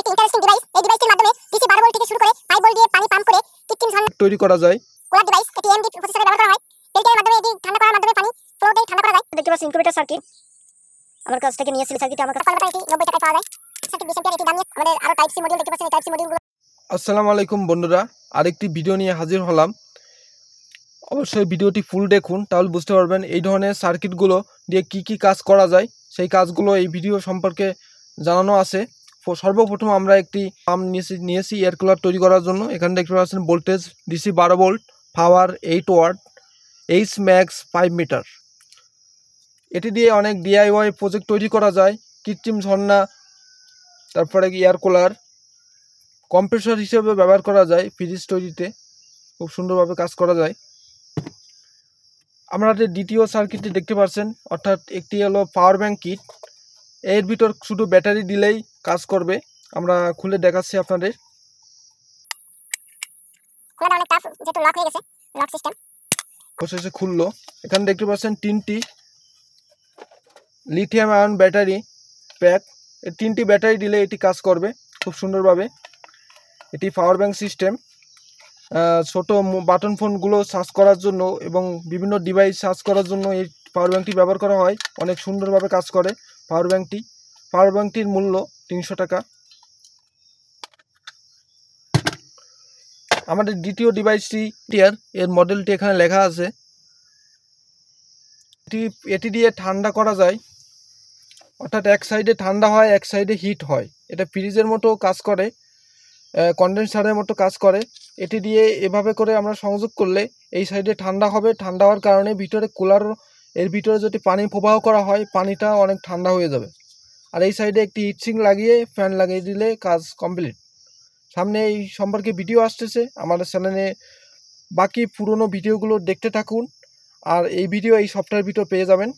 Interesting device. এই ডিভাইসটির মাধ্যমে DC 12 volt থেকে শুরু করে 5 ভোল্ট দিয়ে পানি পাম্প করে কৃত্রিম ঝর্ণা তৈরি করা যায়। কুলার ডিভাইস, এটি AMD প্রসেসরে ব্যবহার করা হয়। ফিল্টারের মাধ্যমে এটি ঠান্ডা করার মাধ্যমে পানি পুরোটাই ঠান্ডা করা যায়। দেখতে পাচ্ছেন ইনকিউবেটর সার্কিট আমার কাছ থেকে নিয়েছিল। সার্কিট আমার কাছে এটি 90 টাকায় পাওয়া যায়। Circuit 20 ampere. এটি দামি। আমাদের আরো টাইপ সি মডিউল দেখতে পাচ্ছেন। এই টাইপ সি মডিউলগুলো। আসসালামু আলাইকুম বন্ধুরা, আরেকটি ভিডিও নিয়ে হাজির হলাম। অবশ্যই ভিডিওটি ফুল দেখুন, তাহলে বুঝতে পারবেন এই ধরনের সার্কিটগুলো দিয়ে কি কাজ করা যায়। সেই কাজগুলো এই ভিডিও সম্পর্কে জানানো আছে। সর্বপ্রথম আমরা একটি পাম্প নিয়েছি এয়ার কুলার তৈরি করার জন্য। এখানে দেখতে পাচ্ছেন voltage DC 12 volt, power 8 watt, H max 5 metre. এটি দিয়ে অনেক DIY প্রজেক্ট তৈরি করা যায়। কৃত্রিম ঝর্ণা, তারপরে এয়ার কুলার, কম্প্রেসর হিসেবে ব্যবহার করা যায়। ফ্রিজ তৈরিতে খুব সুন্দরভাবে কাজ করা যায়। আমরা দ্বিতীয় সার্কিটটি দেখতে পাচ্ছেন, অর্থাৎ একটি হলো পাওয়ার ব্যাংক কিট। এর ভিতর শুধু ব্যাটারি দিলেই কাজ করবে। আমরা খুলে দেখাচ্ছি আপনাদের। খোলাটা অনেক টাফ, যেহেতু লক হয়ে গেছে, লক সিস্টেম। অবশেষে খুললো। এখানে দেখতে পাচ্ছেন 3টি লিথিয়াম আয়ন ব্যাটারি প্যাক। এই 3টি ব্যাটারি দিলে এটি কাজ করবে খুব সুন্দরভাবে। এটি পাওয়ার ব্যাংক সিস্টেম। ছোট বাটন ফোনগুলো চার্জ করার জন্য এবং বিভিন্ন ডিভাইস চার্জ করার জন্য এই পাওয়ার ব্যাংকটি ব্যবহার করা হয়। অনেক সুন্দরভাবে কাজ করে পাওয়ার ব্যাংকটির মূল্য 300 টাকা। আমাদের দ্বিতীয় ডিভাইসটি এর মডেলটি এখানে লেখা আছে। এটি দিয়ে ঠান্ডা করা যায়, অর্থাৎ এক সাইডে ঠান্ডা হয়, এক সাইডে হিট হয়। এটা ফ্রিজের মতো কাজ করে, কন্ডেন্সারের মতো কাজ করে। এটি দিয়ে এভাবে করে আমরা সংযোগ করলে এই সাইডে ঠান্ডা হবে। ঠান্ডা হওয়ার কারণে ভিতরে কুলার, এর ভিতরে যদি পানি প্রবাহ করা হয়, পানিটা অনেক ঠান্ডা হয়ে যাবে। আর এই সাইডে একটি হিটসিং লাগিয়ে ফ্যান লাগিয়ে দিলে কাজ কমপ্লিট। সামনে এই সম্পর্কে ভিডিও আসতেছে আমাদের চ্যানেলে। বাকি পুরনো ভিডিওগুলো দেখতে থাকুন, আর এই ভিডিও এই সপ্তাহের ভিতর পেয়ে যাবেন।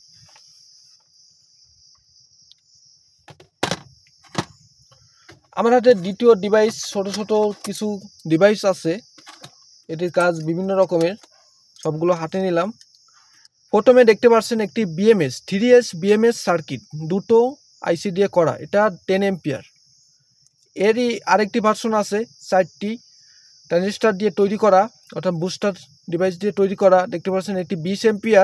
আমার হাতে দ্বিতীয় ডিভাইস, ছোট কিছু ডিভাইস আছে। এটির কাজ বিভিন্ন রকমের, সবগুলো হাতে নিলাম। প্রথমে দেখতে পাচ্ছেন একটি BMS 3S BMS সার্কিট, দুটো আইসি দিয়ে করা। এটা 10 অ্যাম্পিয়ার। এরই আরেকটি ভার্সন আছে 4টি ট্রানজিস্টর দিয়ে তৈরি করা, অর্থাৎ বুস্টার ডিভাইস দিয়ে তৈরি করা। দেখতে পাচ্ছেন একটি 20 অ্যাম্পিয়ার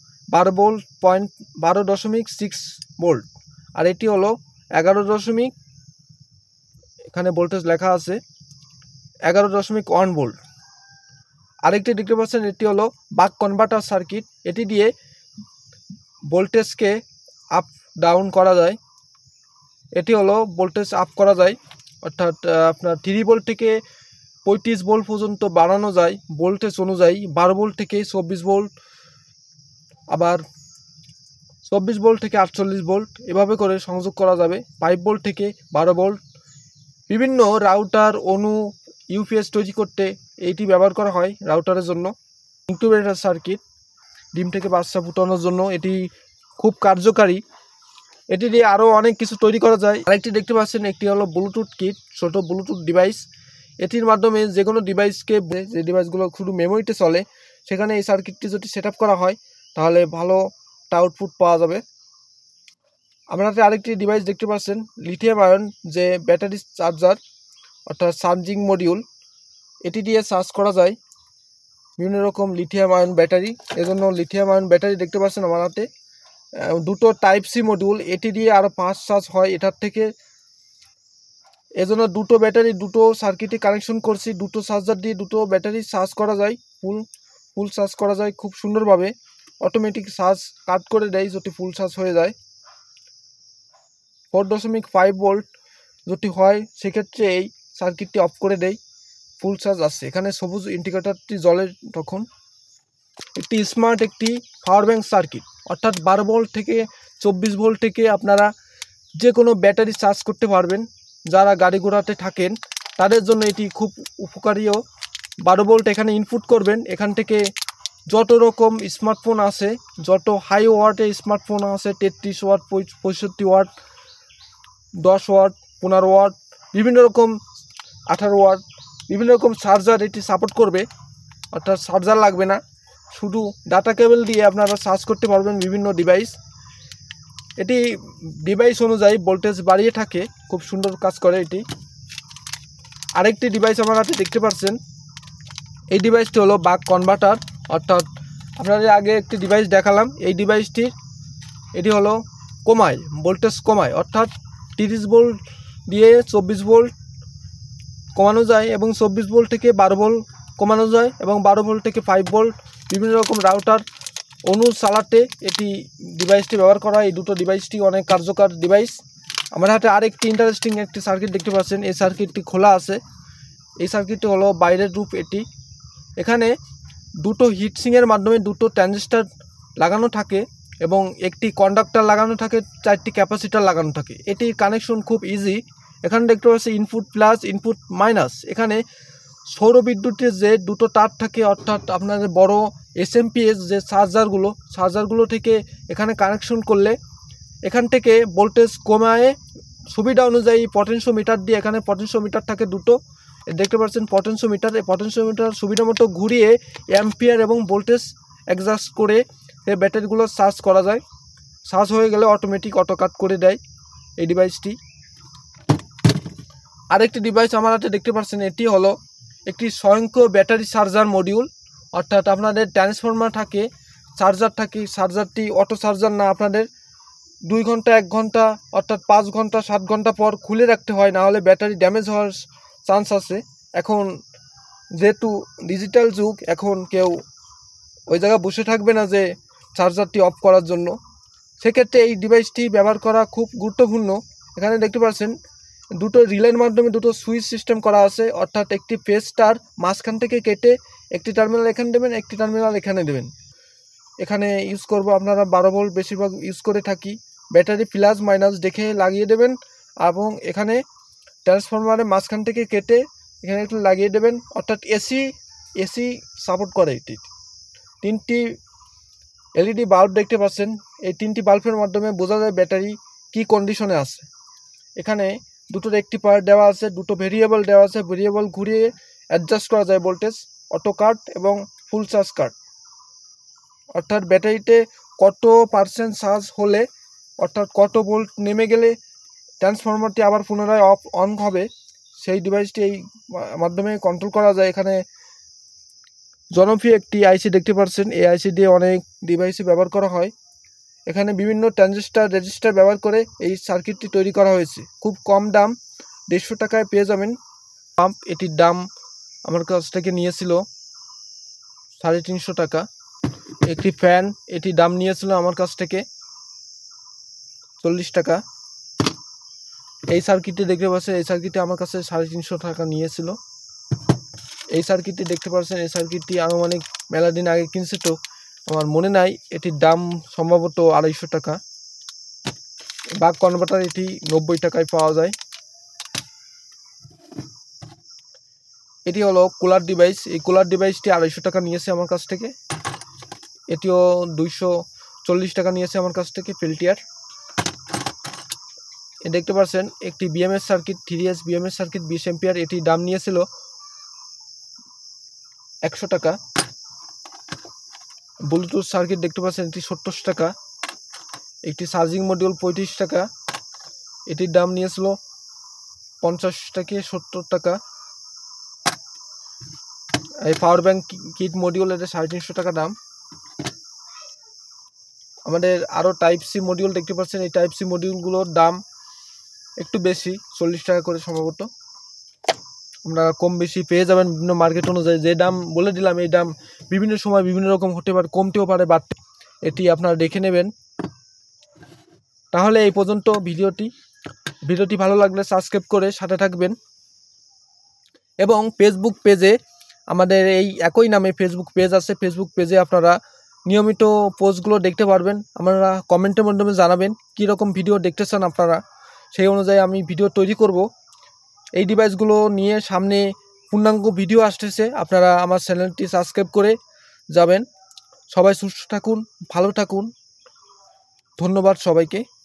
12.6 ভোল্ট, আর এটি হলো 11 এখানে ভোল্টেজ লেখা আছে 11.1 ভোল্ট। আরেকটি দেখতে পাচ্ছেন এটি হলো বাক কনভার্টার সার্কিট। এটি দিয়ে ভোল্টেজকে আপ ডাউন করা যায়। এটি হলো ভোল্টেজ আপ করা যায়, অর্থাৎ আপনার 3 ভোল্ট থেকে 35 ভোল্ট পর্যন্ত বাড়ানো যায় ভোল্টেজ অনুযায়ী। 12 ভোল্ট থেকে 24 ভোল্ট, আবার 24 ভোল্ট থেকে 48 ভোল্ট, এভাবে করে সংযোগ করা যাবে। 5 ভোল্ট থেকে 12 ভোল্ট। বিভিন্ন রাউটার, UPS তৈরি করতে এইটি ব্যবহার করা হয় রাউটারের জন্য। ইনকিউবেটর সার্কিট, ডিম থেকে বাচ্চা ফুটানোর জন্য এটি খুব কার্যকারী। এটি দিয়ে আরও অনেক কিছু তৈরি করা যায়। আরেকটি দেখতে পাচ্ছেন, একটি হলো ব্লুটুথ কিট, ছোট ব্লুটুথ ডিভাইস। এটির মাধ্যমে যে কোনো ডিভাইসকে, যে ডিভাইসগুলো শুধু মেমোরিতে চলে, সেখানে এই সার্কিটটি যদি সেট করা হয় তাহলে ভালো আউটপুট পাওয়া যাবে। আপনারা আরেকটি ডিভাইস দেখতে পাচ্ছেন, লিথিয়াম আয়ন যে ব্যাটারি চার্জার, অর্থাৎ চার্জিং মডিউল। এটি দিয়ে চার্জ করা যায় বিভিন্ন রকম লিথিয়াম আয়ন ব্যাটারি। এজন্য লিথিয়াম আয়ন ব্যাটারি দেখতে পাচ্ছেন আমার হাতে। দুটো টাইপ সি মডিউল, এটি দিয়ে আরও ফাস্ট চার্জ হয় এটার থেকে। এজন্য দুটো ব্যাটারি, দুটো সার্কিটে কানেকশন করছি। দুটো চার্জার দিয়ে দুটো ব্যাটারি চার্জ করা যায়, ফুল চার্জ করা যায় খুব সুন্দরভাবে। অটোমেটিক চার্জ কাট করে দেয় যদি ফুল চার্জ হয়ে যায়। 4.5 ভোল্ট যদি হয় সেক্ষেত্রে এই সার্কিটটি অফ করে দেয়, ফুল চার্জ আসছে। এখানে সবুজ ইন্ডিকেটরটি জ্বলে তখন। একটি স্মার্ট একটি পাওয়ার ব্যাংক সার্কিট, অর্থাৎ 12 ভোল্ট থেকে 24 ভোল্ট থেকে আপনারা যে কোনো ব্যাটারি চার্জ করতে পারবেন। যারা গাড়ি ঘোড়াতে থাকেন তাদের জন্য এটি খুব উপকারীও। 12 ভোল্ট এখানে ইনপুট করবেন। এখান থেকে যত রকম স্মার্টফোন আছে, যত হাই ওয়াটের স্মার্টফোন আছে, 33 ওয়াট, 65 ওয়াট, 10 ওয়াট, 15 ওয়াট, বিভিন্ন রকম 18 ওয়াট, বিভিন্ন রকম চার্জার এটি সাপোর্ট করবে। অর্থাৎ চার্জার লাগবে না, শুধু ডাটা কেবল দিয়ে আপনারা চার্জ করতে পারবেন বিভিন্ন ডিভাইস। এটি ডিভাইস অনুযায়ী ভোল্টেজ বাড়িয়ে থাকে, খুব সুন্দর কাজ করে এটি। আরেকটি ডিভাইস আমার হাতে দেখতে পাচ্ছেন, এই ডিভাইসটি হলো বাক কনভার্টার, অর্থাৎ আপনাদের আগে একটি ডিভাইস দেখালাম। এই ডিভাইসটির এটি হলো কমায়, ভোল্টেজ কমায়, অর্থাৎ 30 ভোল্ট দিয়ে 24 ভোল্ট কমানো যায় এবং 24 ভোল্ট থেকে 12 ভোল্ট কমানো যায় এবং 12 ভোল্ট থেকে 5 ভোল্ট বিভিন্ন রকম রাউটার অনু চালাতে এটি ডিভাইসটি ব্যবহার করা হয়। এই দুটো ডিভাইসটি অনেক কার্যকর ডিভাইস। আমার হাতে আরেকটি ইন্টারেস্টিং একটি সার্কিট দেখতে পাচ্ছেন, এই সার্কিটটি খোলা আছে। এই সার্কিটটি হলো বাইরের রূপ এটি। এখানে দুটো হিটসিংয়ের মাধ্যমে দুটো ট্রানজিস্টর লাগানো থাকে এবং একটি কন্ডাক্টর লাগানো থাকে, 4টি ক্যাপাসিটার লাগানো থাকে। এটির কানেকশন খুব ইজি। এখানে দেখতে পাচ্ছি ইনপুট প্লাস ইনপুট মাইনাস। এখানে সৌর বিদ্যুতের যে দুটো তার থাকে, অর্থাৎ আপনাদের বড় এসএমপিএস যে চার্জারগুলো থেকে এখানে কানেকশন করলে এখান থেকে ভোল্টেজ কমায় সুবিধা অনুযায়ী পটেনশিওমিটার দিয়ে, এখানে পটেনশিওমিটার থাকে দুটো, দেখতে পাচ্ছেন পটেনশিওমিটার। এই পটেনশিওমিটার সুবিধা মতো ঘুরিয়ে অ্যাম্পিয়ার এবং ভোল্টেজ অ্যাডজাস্ট করে এই ব্যাটারিগুলো চার্জ করা যায়। চার্জ হয়ে গেলে অটোমেটিক অটো কাট করে দেয় এই ডিভাইসটি। আরেকটি ডিভাইস আমার হাতে দেখতে পাচ্ছেন, এটি হলো একটি স্বয়ংক্রিয় ব্যাটারি চার্জার মডিউল, অর্থাৎ আপনাদের ট্রান্সফরমার থাকে, চার্জার থাকে, চার্জারটি অটো চার্জার না, আপনাদের 2 ঘন্টা 1 ঘন্টা অর্থাৎ 5 ঘন্টা 7 ঘন্টা পর খুলে রাখতে হয়, না হলে ব্যাটারি ড্যামেজ হওয়ার চান্স আছে। এখন যেহেতু ডিজিটাল যুগ, এখন কেউ ওই জায়গায় বসে থাকবে না যে চার্জারটি অফ করার জন্য, সেক্ষেত্রে এই ডিভাইসটি ব্যবহার করা খুব গুরুত্বপূর্ণ। এখানে দেখতে পাচ্ছেন দুটো রিলের মাধ্যমে দুটো সুইচ সিস্টেম করা আছে, অর্থাৎ একটি ফেজ স্টার মাঝখান থেকে কেটে একটি টার্মিনাল এখানে দেবেন, একটি টার্মিনাল এখানে দেবেন। এখানে ইউজ করব আপনারা 12 ভোল্ট বেশিরভাগ ইউজ করে থাকি। ব্যাটারি প্লাস মাইনাস দেখে লাগিয়ে দেবেন এবং এখানে ট্রান্সফরমারের মাঝখান থেকে কেটে এখানে একটু লাগিয়ে দেবেন, অর্থাৎ এসি সাপোর্ট করে এটি। 3টি এলইডি বাল্ব দেখতে পাচ্ছেন, এই 3টি বাল্বের মাধ্যমে বোঝা যায় ব্যাটারি কি কন্ডিশনে আছে। এখানে দুটো রেকটিফায়ার দেওয়া আছে, দুটো ভেরিয়েবল দেওয়া আছে, ভেরিয়েবল ঘুরিয়ে অ্যাডজাস্ট করা যায় ভোল্টেজ, অটো কাট এবং ফুল চার্জ কাট, অর্থাৎ ব্যাটারিতে কত পার্সেন্ট চার্জ হলে, অর্থাৎ কত ভোল্ট নেমে গেলে ট্রান্সফরমারটি আবার পুনরায় অন হবে, সেই ডিভাইসটি এই মাধ্যমে কন্ট্রোল করা যায়। এখানে জনপ্রিয় একটি আইসি দেখতে পাচ্ছেন, এই আইসি দিয়ে অনেক ডিভাইসে ব্যবহার করা হয়। এখানে বিভিন্ন ট্রানজিস্টার রেজিস্টার ব্যবহার করে এই সার্কিটটি তৈরি করা হয়েছে। খুব কম দাম, 150 টাকায় পেয়ে যাবেন। পাম্প এটির দাম আমার কাছ থেকে নিয়েছিল 350 টাকা। একটি ফ্যান এটি দাম নিয়েছিল আমার কাছ থেকে 40 টাকা। এই সার্কিটটি দেখতে পাচ্ছেন, এই সার্কিটটি আমার কাছে 350 টাকা নিয়েছিল। এই সার্কিটটি দেখতে পাচ্ছেন, এই সার্কিটটি আনুমানিক মেলা দিন আগে কিনছে, তো আমার মনে নাই, এটির দাম সম্ভবত 250 টাকা। বাক কনভার্টার এটি 90 টাকায় পাওয়া যায়। এটি হলো কুলার ডিভাইস, এই কুলার ডিভাইসটি 250 টাকা নিয়েছে আমার কাছ থেকে। এটিও 240 টাকা নিয়েছে আমার কাছ থেকে পেল্টিয়ার। এ দেখতে পাচ্ছেন একটি BMS circuit, 3S BMS circuit 20 ampere, এটি দাম নিয়েছিল 100 টাকা। ব্লুটুথ সার্কিট দেখতে পাচ্ছেন, এটি 70 টাকা। একটি চার্জিং মডিউল 35 টাকা, এটির দাম নিয়েছিল 50 থেকে 70 টাকা। এই পাওয়ার ব্যাংক কিট মডিউল, এটা 350 টাকা দাম। আমাদের আরও টাইপ সি মডিউল দেখতে পাচ্ছেন, এই টাইপ সি মডিউলগুলোর দাম একটু বেশি, 40 টাকা করে সম্ভবত। আপনারা কম বেশি পেয়ে যাবেন বিভিন্ন মার্কেট অনুযায়ী। যে দাম বলে দিলাম, এই দাম বিভিন্ন সময় বিভিন্ন রকম হতে পারে, কমতেও পারে, বাড়তে, এটি আপনারা দেখে নেবেন। তাহলে এই পর্যন্ত ভিডিওটি ভালো লাগলে সাবস্ক্রাইব করে সাথে থাকবেন এবং ফেসবুক পেজে আমাদের এই একই নামে ফেসবুক পেজ আছে, ফেসবুক পেজে আপনারা নিয়মিত পোস্টগুলো দেখতে পারবেন। আপনারা কমেন্টের মাধ্যমে জানাবেন কী রকম ভিডিও দেখতে চান আপনারা, সেই অনুযায়ী আমি ভিডিও তৈরি করব। এই ডিভাইসগুলো নিয়ে সামনে পূর্ণাঙ্গ ভিডিও আসতেছে, আপনারা আমার চ্যানেলটি সাবস্ক্রাইব করে যাবেন। সবাই সুস্থ থাকুন, ভালো থাকুন, ধন্যবাদ সবাইকে।